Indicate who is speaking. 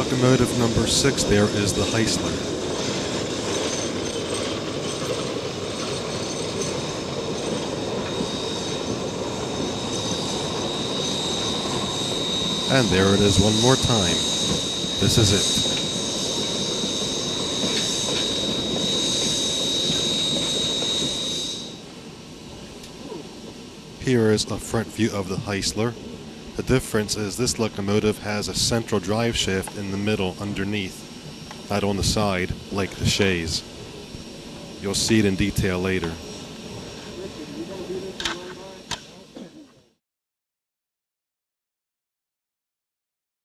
Speaker 1: Locomotive number 6 there is the Heisler. And there it is one more time. This is it. Here is a front view of the Heisler. The difference is this locomotive has a central drive shaft in the middle underneath, not on the side like the chaise. You'll see it in detail later.